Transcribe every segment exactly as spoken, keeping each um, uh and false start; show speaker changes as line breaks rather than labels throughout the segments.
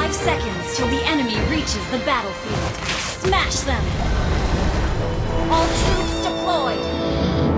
Five seconds till the enemy reaches the battlefield. Smash them! All troops deployed!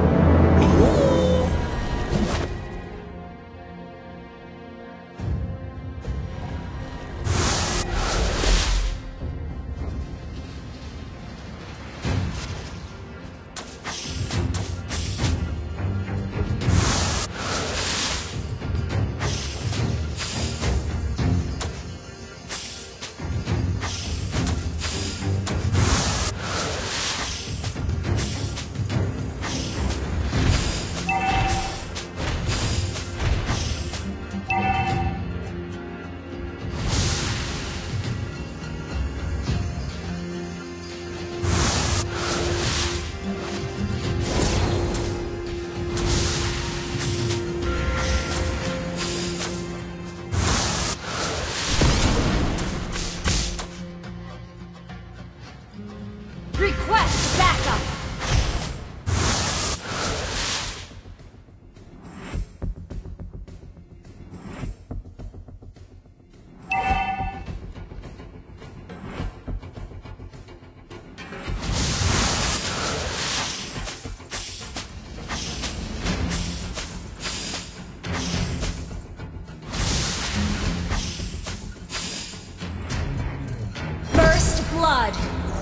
Request backup! First blood!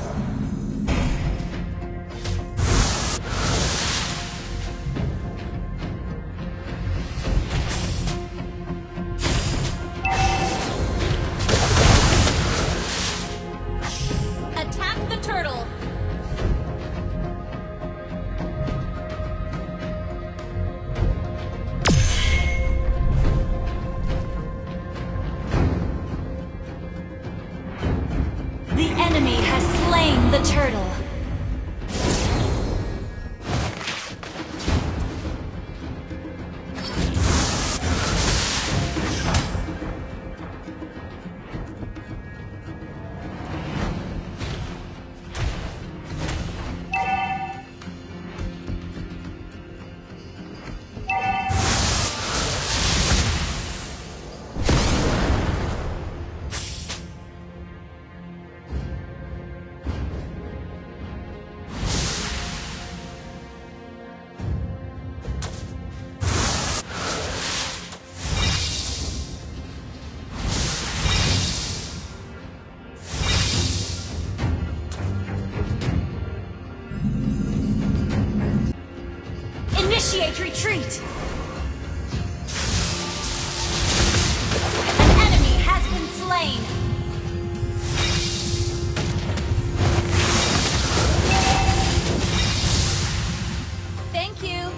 Turtle. The enemy has slain the turtle. Initiate retreat! An enemy has been slain! Thank you!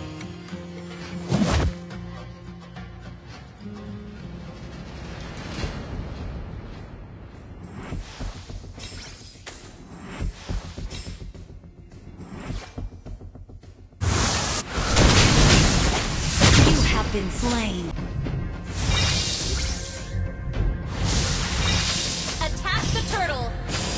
Been slain. Attack the turtle.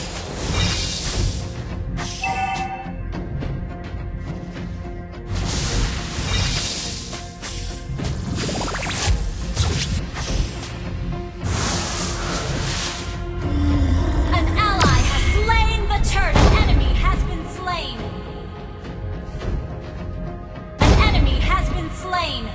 An ally has slain the turtle. An enemy has been slain. An enemy has been slain.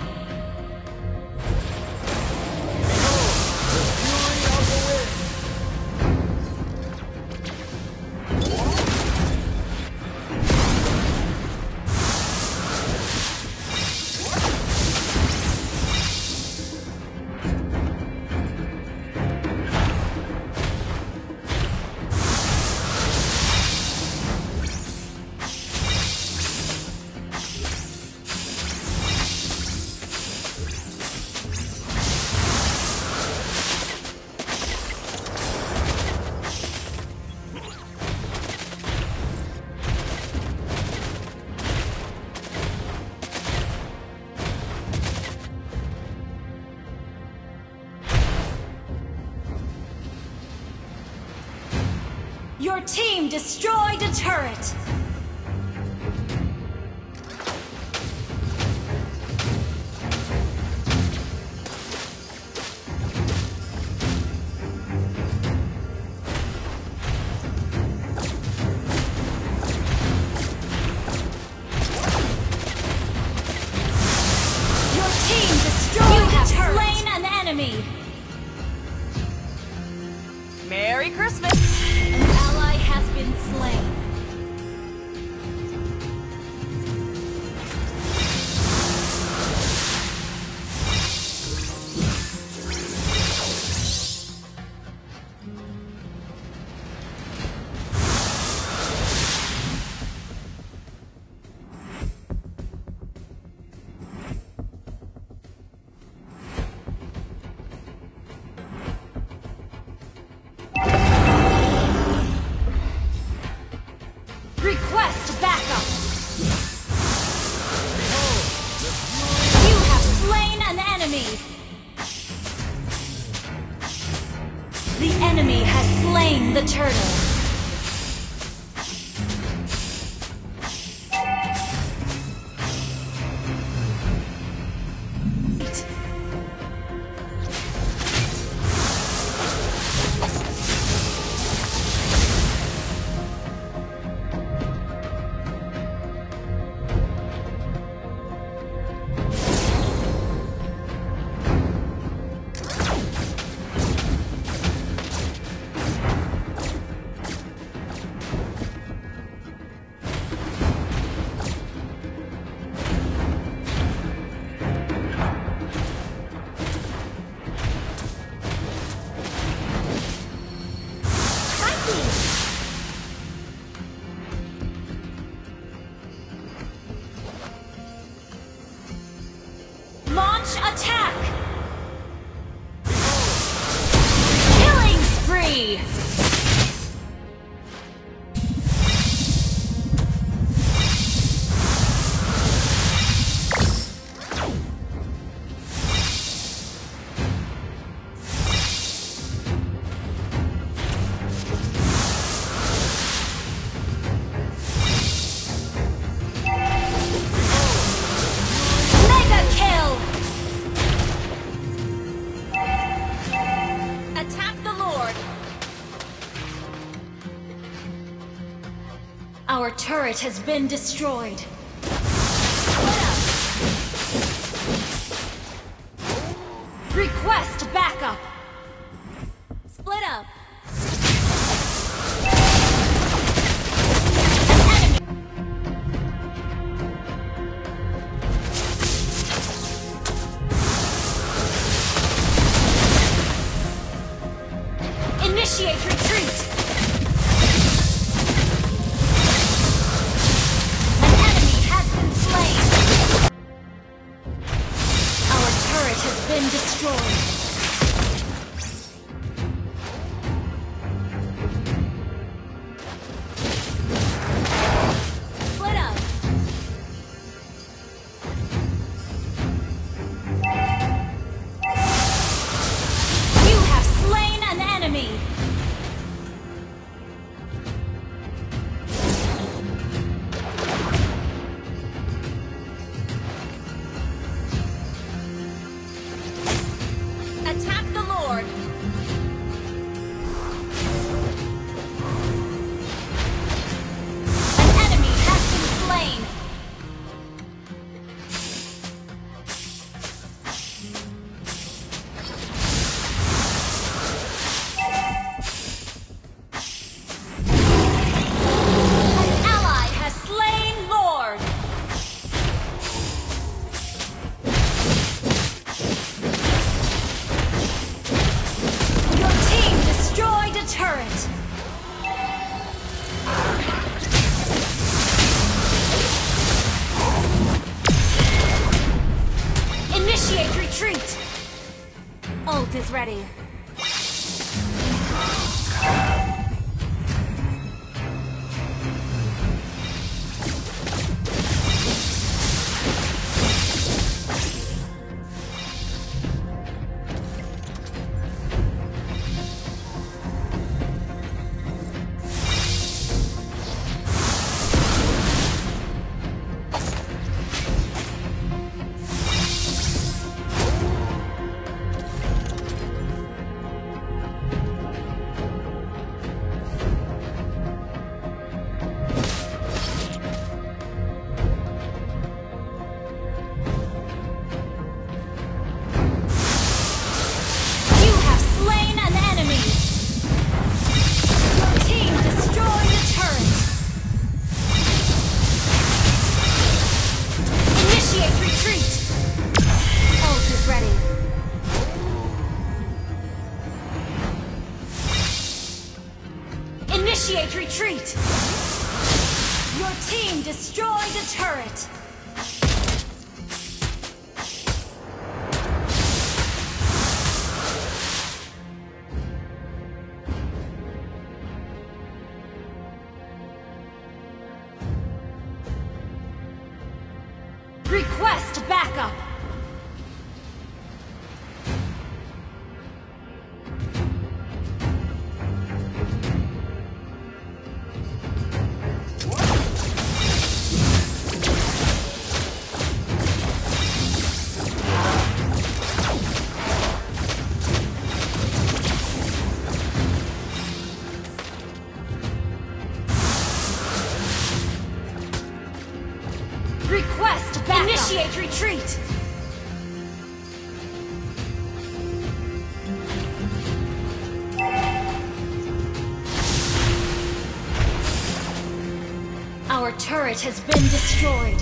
Your team destroyed a turret!
Merry Christmas!
An ally has been slain. Request backup! You have slain an enemy! The enemy has slain the turtle! Launch attack! Killing spree! Our turret has been destroyed. Request backup. Split up. An enemy. Initiate retreat. Been destroyed. Split up. You have slain an enemy. Attack the Lord! An enemy has been slain! An ally has slain Lord! Destroyed a turret! Initiate retreat! Ult is ready. Initiate retreat! Your team destroyed a turret! Request backup! Request backup! Initiate retreat! Our turret has been destroyed.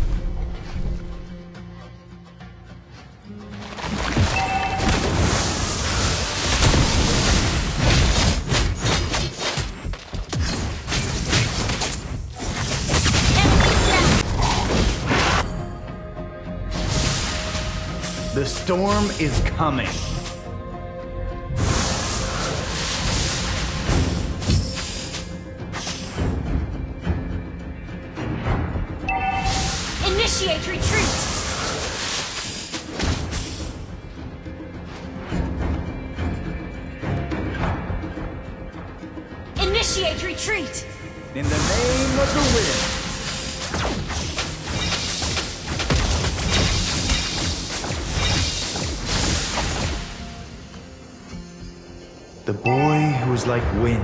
The storm is coming.
Initiate retreat! Initiate retreat!
In the name of the wind. The boy who is like wind.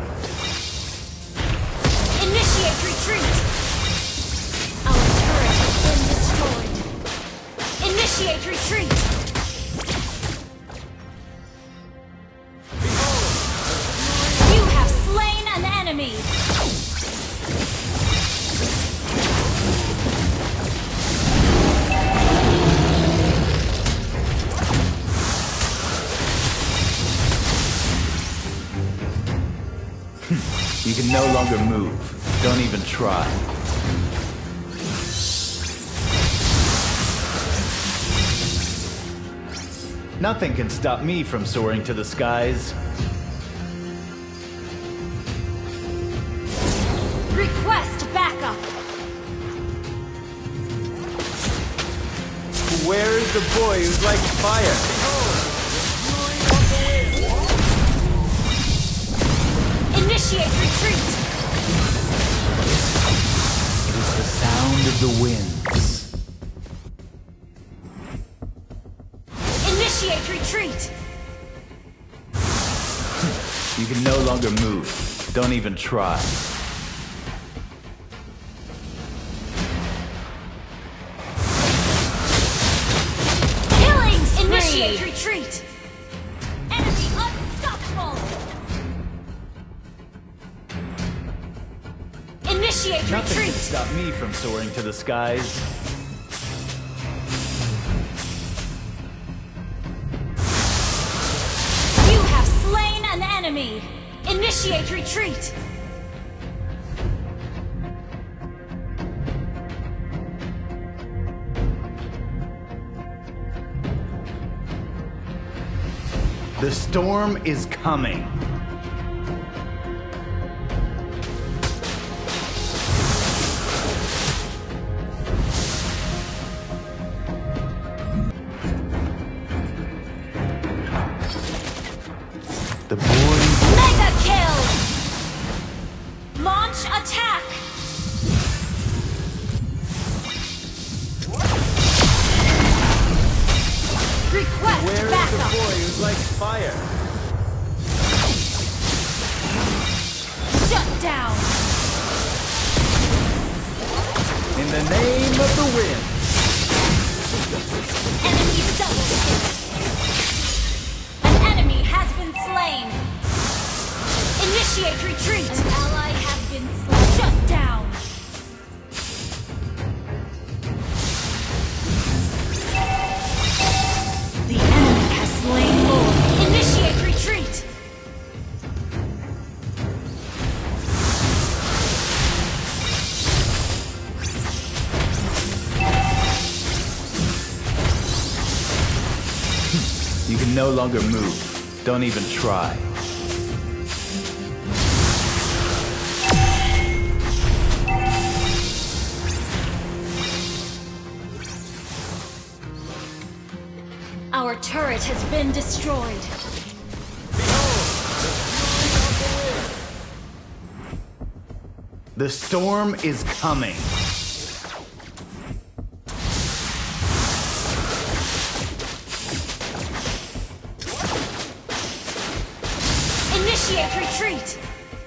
Initiate retreat! Our turret has been destroyed. Initiate retreat! You have slain an enemy!
You can no longer move. Don't even try. Nothing can stop me from soaring to the skies.
Request backup!
Where is the boy who's like fire?
Initiate retreat!
It is the sound of the winds.
Initiate retreat!
You can no longer move. Don't even try.
Killing spree! Initiate retreat! Enemy unstoppable! Initiate
Nothing
retreat!
can stop me from soaring to the skies.
You have slain an enemy! Initiate retreat!
The storm is coming. The boy...
Mega kill! Launch attack! Request
Where is
backup!
the boy who's like fire?
Shut down!
In the name of the wind.
Enemy double kill! An enemy has been slain! Initiate retreat! An ally has been slain! Shut down! The enemy has slain Lord! Initiate retreat!
can no longer move. Don't even try.
Our turret has been destroyed.
The storm is coming.
Initiate retreat!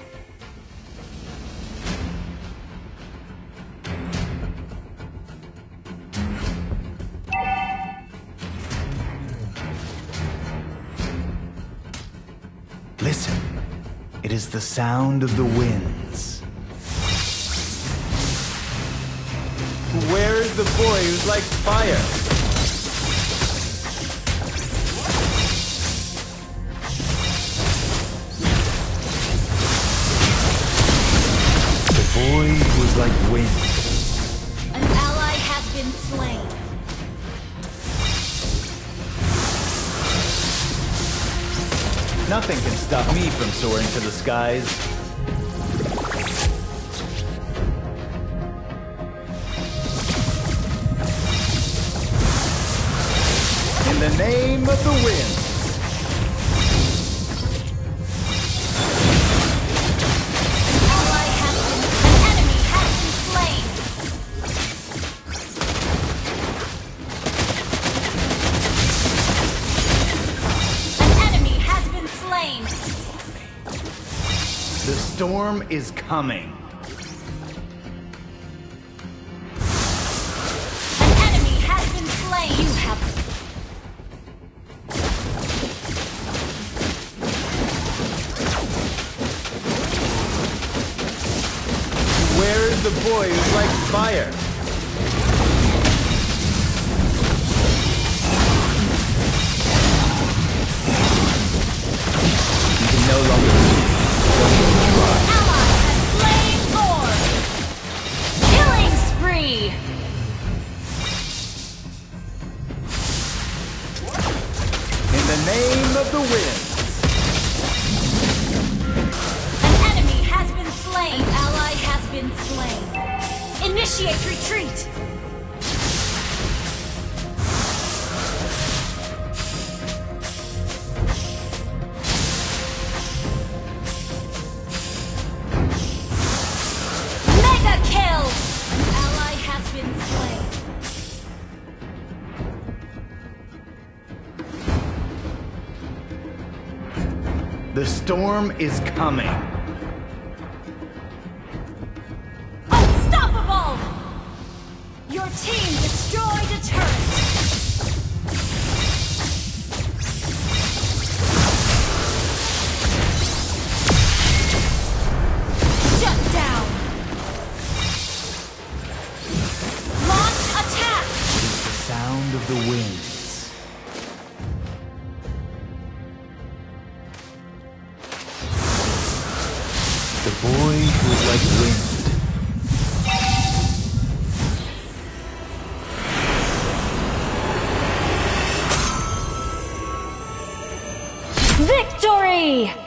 Listen, it is the sound of the winds. Where is the boy who's like fire? The boy who is like wind.
An ally has been slain.
Nothing can stop me from soaring to the skies. In the name of the wind.
An ally has been... An enemy has been slain. An enemy has been slain.
The storm is coming.
An enemy has been slain. You have...
Where is the boy who's like fire? You can no longer try.
Ally has slain Lord. Killing spree.
In the name of the wind.
An enemy has been slain. Ally has been slain. Initiate retreat. Mega kill. An ally has been slain.
The storm is coming.
Unstoppable! Your team destroyed a turret. Shut down. Launch attack.
The sound of the winds. The boy who is like wind.
Victory!